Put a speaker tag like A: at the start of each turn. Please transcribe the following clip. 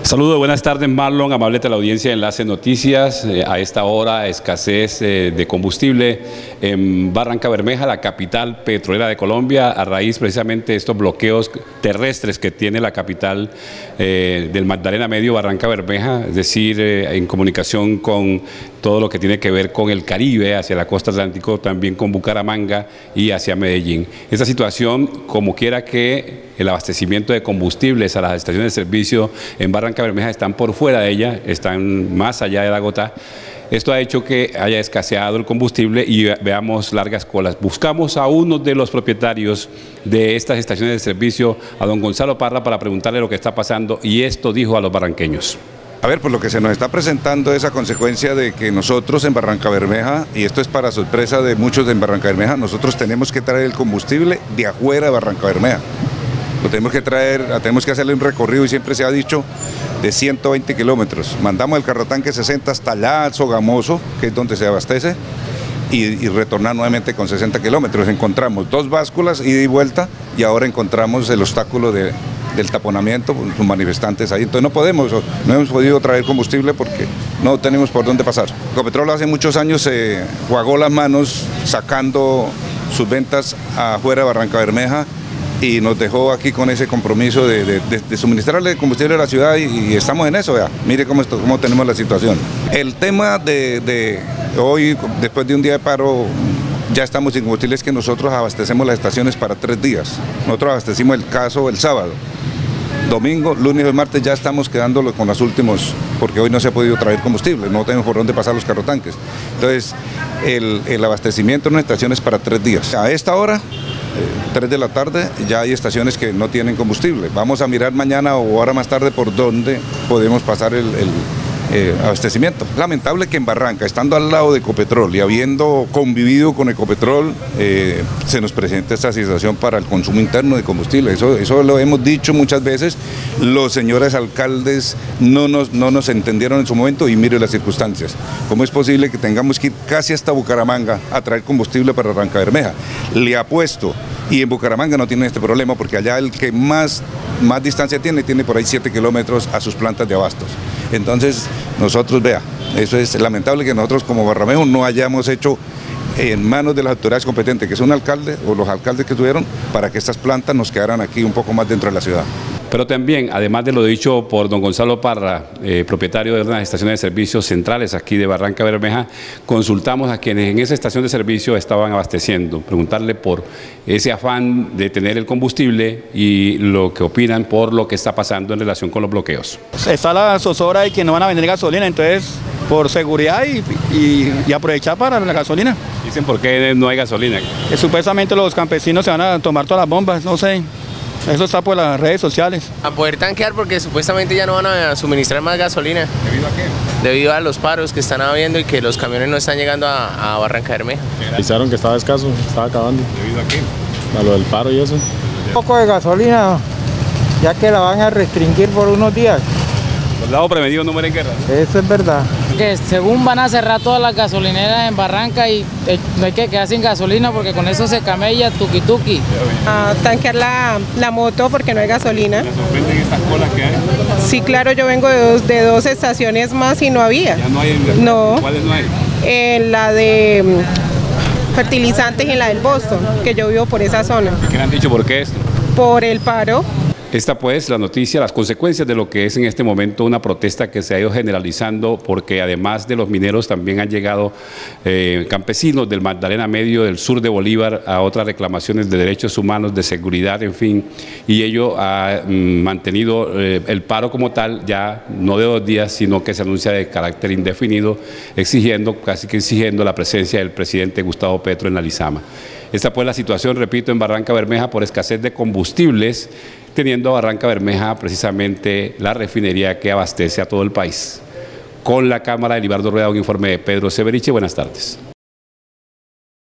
A: Saludos, buenas tardes Marlon, amable teleaudiencia de Enlace Noticias. A esta hora, escasez de combustible en Barrancabermeja, la capital petrolera de Colombia, a raíz precisamente de estos bloqueos terrestres que tiene la capital del Magdalena Medio, Barrancabermeja, es decir, en comunicación con todo lo que tiene que ver con el Caribe, hacia la costa atlántico, también con Bucaramanga y hacia Medellín. Esta situación, como quiera que el abastecimiento de combustibles a las estaciones de servicio en Barrancabermeja están por fuera de ella, están más allá de la gota. Esto ha hecho que haya escaseado el combustible y veamos largas colas. Buscamos a uno de los propietarios de estas estaciones de servicio, a don Gonzalo Parra, para preguntarle lo que está pasando, y esto dijo a los barranqueños.
B: A ver, pues lo que se nos está presentando es a consecuencia de que nosotros en Barrancabermeja, y esto es para sorpresa de muchos en Barrancabermeja, nosotros tenemos que traer el combustible de afuera de Barrancabermeja. Lo tenemos que traer, tenemos que hacerle un recorrido, y siempre se ha dicho, de 120 kilómetros. Mandamos el carrotanque 60 hasta allá al Sogamoso, que es donde se abastece, y retornar nuevamente con 60 kilómetros. Encontramos 2 básculas, ida y vuelta, y ahora encontramos el obstáculo del taponamiento, los manifestantes ahí. Entonces no hemos podido traer combustible porque no tenemos por dónde pasar. Ecopetrol hace muchos años se jugó las manos sacando sus ventas afuera de Barrancabermeja, y nos dejó aquí con ese compromiso de suministrarle combustible a la ciudad, y estamos en eso. Vea, mire cómo tenemos la situación. El tema de hoy, después de un día de paro, ya estamos sin combustible. Es que nosotros abastecemos las estaciones para 3 días. Nosotros abastecimos el caso el sábado. Domingo, lunes y martes ya estamos quedándolo con los últimos, porque hoy no se ha podido traer combustible, no tenemos por dónde pasar los carrotanques. Entonces, el abastecimiento en una estación es para 3 días. A esta hora, 3 de la tarde, ya hay estaciones que no tienen combustible. Vamos a mirar mañana o ahora más tarde por dónde podemos pasar el abastecimiento. Lamentable que en Barranca, estando al lado de Ecopetrol y habiendo convivido con Ecopetrol, se nos presente esta situación para el consumo interno de combustible. Eso lo hemos dicho muchas veces. Los señores alcaldes no nos entendieron en su momento, y mire las circunstancias. ¿Cómo es posible que tengamos que ir casi hasta Bucaramanga a traer combustible para Barrancabermeja? Le apuesto, y en Bucaramanga no tienen este problema, porque allá el que más distancia tiene por ahí 7 kilómetros a sus plantas de abastos. Entonces, nosotros, vea, eso es lamentable que nosotros como Barrancabermeja no hayamos hecho en manos de las autoridades competentes, que son alcaldes o los alcaldes que estuvieron, para que estas plantas nos quedaran aquí un poco más dentro de la ciudad.
A: Pero también, además de lo dicho por don Gonzalo Parra, propietario de unas estaciones de servicios centrales aquí de Barrancabermeja, consultamos a quienes en esa estación de servicio estaban abasteciendo, preguntarle por ese afán de tener el combustible y lo que opinan por lo que está pasando en relación con los bloqueos.
C: Está la zozobra de que no van a vender gasolina, entonces por seguridad y aprovechar para la gasolina.
A: Dicen por qué no hay gasolina.
C: Supuestamente los campesinos se van a tomar todas las bombas, no sé. Eso está por las redes sociales.
D: A poder tanquear, porque supuestamente ya no van a suministrar más gasolina.
B: ¿Debido a qué?
D: Debido a los paros que están habiendo y que los camiones no están llegando a Barrancabermeja.
E: Avisaron que estaba escaso, estaba acabando.
B: ¿Debido a qué?
E: A lo del paro y eso.
F: Un poco de gasolina, ya que la van a restringir por unos días.
A: Soldado prevenido no muere en guerra, ¿no?
F: Eso es verdad.
G: Que según van a cerrar todas las gasolineras en Barranca y no hay que quedar sin gasolina porque con eso se camella tuki-tuki.
H: A tanquear la moto porque no hay gasolina.
A: ¿Me sorprenden estas colas que hay?
H: Sí, claro, yo vengo de dos estaciones más y no había.
A: ¿Ya no hay en Guerra?
H: No.
A: ¿Cuáles no hay?
H: En la de fertilizantes y en la del Boston, que yo vivo por esa zona.
A: ¿Qué le han dicho por qué esto?
H: Por el paro.
A: Esta pues la noticia, las consecuencias de lo que es en este momento una protesta que se ha ido generalizando, porque además de los mineros también han llegado campesinos del Magdalena Medio, del sur de Bolívar, a otras reclamaciones de derechos humanos, de seguridad, en fin, y ello ha mantenido el paro como tal, ya no de 2 días, sino que se anuncia de carácter indefinido, casi que exigiendo la presencia del presidente Gustavo Petro en la Lizama. Esta pues la situación, repito, en Barrancabermeja por escasez de combustibles, teniendo Barrancabermeja precisamente la refinería que abastece a todo el país. Con la cámara de Libardo Rueda, un informe de Pedro Severiche. Buenas tardes.